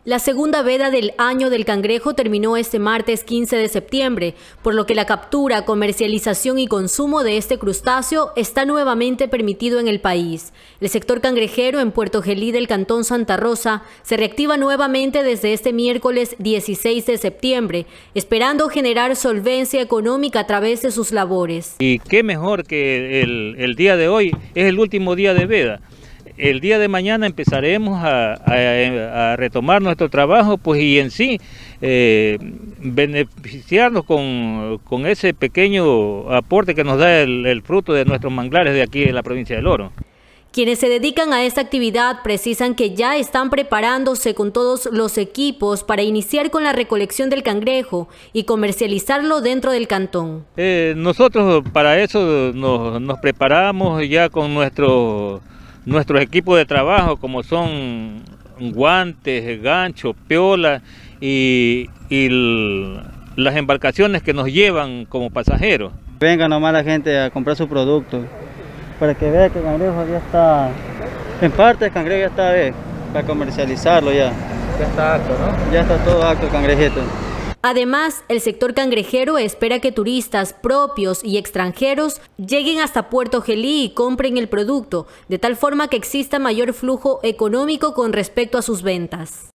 La segunda veda del año del cangrejo terminó este martes 15 de septiembre, por lo que la captura, comercialización y consumo de este crustáceo está nuevamente permitido en el país. El sector cangrejero en Puerto Gelí del Cantón Santa Rosa se reactiva nuevamente desde este miércoles 16 de septiembre, esperando generar solvencia económica a través de sus labores. Y qué mejor que el día de hoy es el último día de veda. El día de mañana empezaremos a retomar nuestro trabajo, pues, y en sí beneficiarnos con ese pequeño aporte que nos da el fruto de nuestros manglares de aquí de la provincia del Oro. Quienes se dedican a esta actividad precisan que ya están preparándose con todos los equipos para iniciar con la recolección del cangrejo y comercializarlo dentro del cantón. Nosotros para eso nos preparamos ya con nuestros equipos de trabajo, como son guantes, ganchos, piolas y las embarcaciones que nos llevan como pasajeros. Venga nomás la gente a comprar su producto, para que vea que el cangrejo ya está, en parte el cangrejo ya está para comercializarlo ya. Ya está apto, ¿no? Ya está todo apto el cangrejito. Además, el sector cangrejero espera que turistas propios y extranjeros lleguen hasta Puerto Gelí y compren el producto, de tal forma que exista mayor flujo económico con respecto a sus ventas.